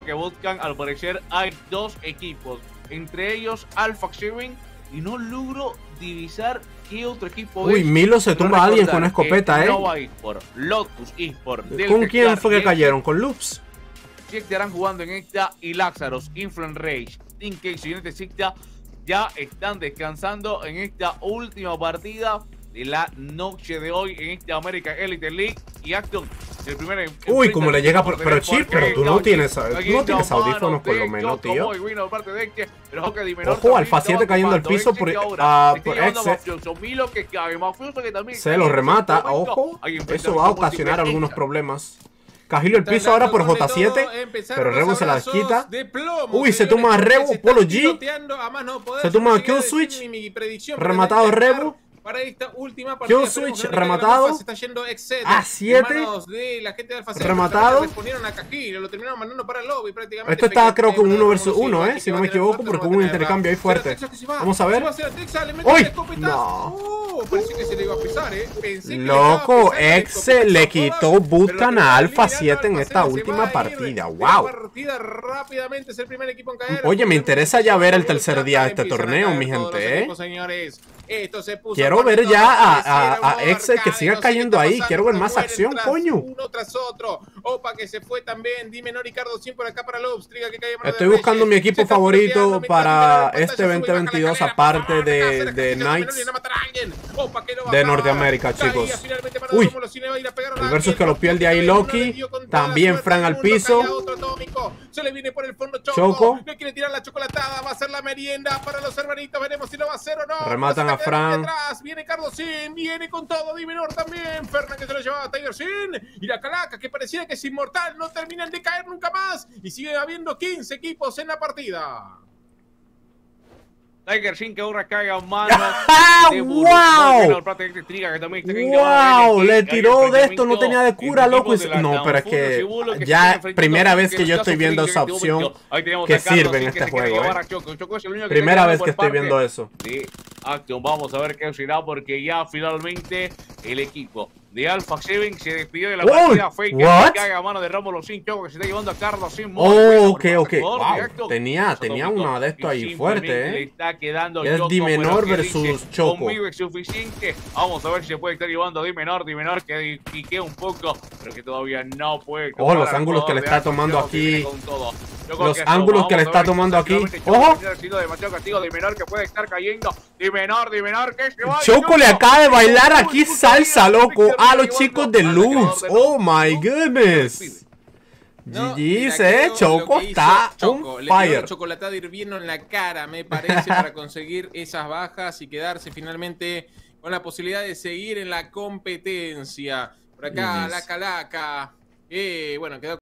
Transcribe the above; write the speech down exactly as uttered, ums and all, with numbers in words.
que buscan, al parecer, hay dos equipos, entre ellos Alpha Seven, y no logro divisar qué otro equipo Uy, es. Milo se tumba a alguien con una escopeta, eh. Nova Esports, Lotus Esports, ¿Con quién fue que cayeron? ¿Con Loops? Sí, estarán jugando en esta, y Lazarus, Influence Rage, Team Case y United Sixta ya están descansando en esta última partida de la noche de hoy en esta American Elite League. Y Acton, el primer. Uy, como le llega por. Pero Chip, pero tú no tienes, tú no tienes audífonos por lo menos, tío. Ojo, Alpha siete cayendo al piso por, uh, por Exe. Se lo remata, ojo. Eso va a ocasionar algunos problemas. Cajilo el piso ahora por J siete, pero Revo se la desquita. Uy, se toma a Revo, Polo G. Se toma a Kill Switch. Rematado Revo. Para esta última partida, Kill Switch rematado. Se está yendo A siete. Rematado. Esto está creo que un uno versus uno, eh, si no me equivoco, porque hubo un intercambio ahí fuerte. Vamos a ver. ¡Uy! No. Loco, Exe le quitó bootcamp a Alpha siete en esta última partida. Wow. Oye, me interesa ya ver el tercer día de este torneo, mi gente, eh. Quiero ver ya a, a, a Exe que siga cayendo ahí. Quiero ver más acción, coño. Uno tras otro. Opa, que se fue también. Dime, no, Ricardo, cien por acá para Lobs. Estoy buscando mi equipo favorito para este veinte veintidós, aparte de, de Knights de Norteamérica, chicos. Uy, el versus que lo pierde ahí Loki. También Fran al piso. Se le viene por el fondo Choco. No quiere tirar la chocolatada. Va a ser la merienda para los hermanitos. Veremos si lo va a hacer o no. Rematan a Fran. Viene Carlos Sin, viene con todo, Dimenor también. Fernan que se lo llevaba a Tiger Sin. Y la Calaca que parecía que es inmortal. No terminan de caer nunca más. Y sigue habiendo quince equipos en la partida. Tiger Sin que ahora cae a mano. ¡Wow! ¡Wow! Le tiró de esto, no tenía de cura, loco. No, pero es que ya primera vez que yo estoy viendo esa opción que sirve en este juego, eh. Primera vez que estoy viendo eso. Action, vamos a ver qué será, porque ya finalmente el equipo de Alpha siete se despidió de la partida. Fake que cae a mano de Rómulo Sin, Choco que se está llevando a Carlos Sin. Oh, ok, ok. Wow. Tenía, tenía uno de estos ahí fuerte, eh. Es Dimenor versus Choco. Conmigo es suficiente. Vamos a ver si se puede estar llevando a Dimenor. Dimenor que piquea un poco, pero que todavía no puede. Ojo, los ángulos que le está tomando aquí. Los ángulos que le está tomando aquí. Ojo. Dimenor que puede estar cayendo. Dimenor, Dimenor que se va. Choco le acaba de bailar aquí salsa, loco, a los chicos de Luz. Oh my goodness. No, G G's, eh, Choco está Choco, on le dio fire. chocolatada hirviendo en la cara, me parece, para conseguir esas bajas y quedarse finalmente con la posibilidad de seguir en la competencia. Por acá, G G's. la Calaca. Eh, bueno, quedó